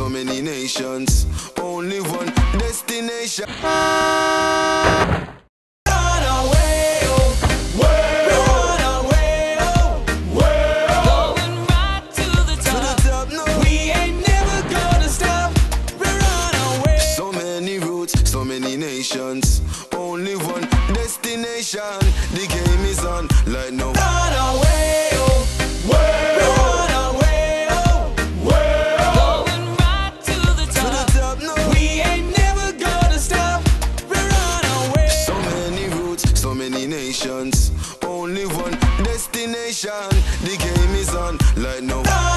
so many nations, only one destination. So many nations, only one destination. The game is on like no. Run away, oh, world. Run away, oh, world. Going right to the top. No. We ain't never gonna stop. Run away. So many roots, so many nations, only one destination. The game is on like no.